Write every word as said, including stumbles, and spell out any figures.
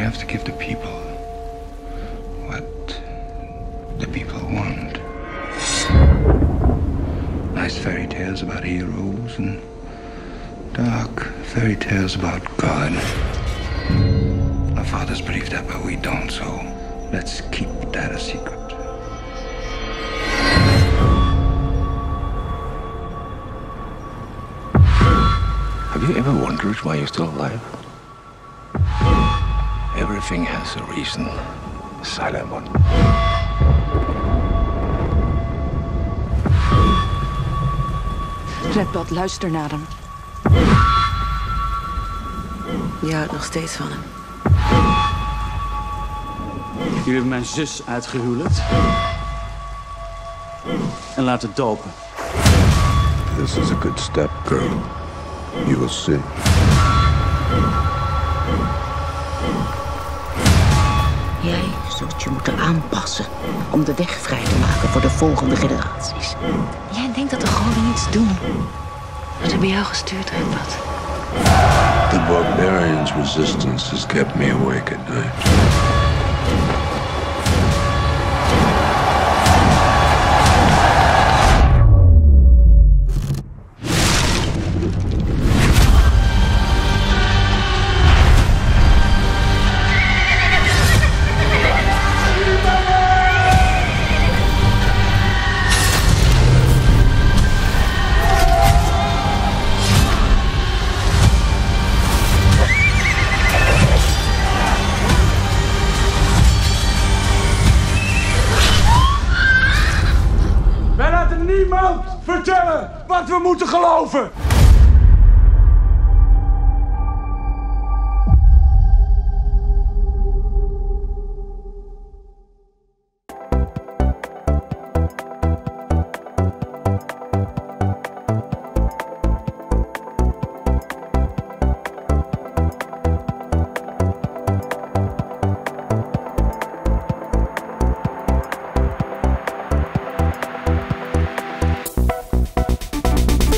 have to give the people what the people want. Nice fairy tales about heroes and dark fairy tales about God. Our fathers believe that, but we don't, so let's keep that a secret. Have you ever wondered why you're still alive? Everything has a reason, silent one. Redbad, luister naar hem. Je houdt nog steeds van hem. Jullie hebben mijn zus uitgehuwelijkt. En laten dopen. This is a good step, girl. You will see. Jij zult je moeten aanpassen om de weg vrij te maken voor de volgende generaties. Jij denkt dat de goden niets doen. Wat hebben jou gestuurd, Redbad? The barbarians' resistance has kept me awake at night. Wij laten niemand vertellen wat we moeten geloven.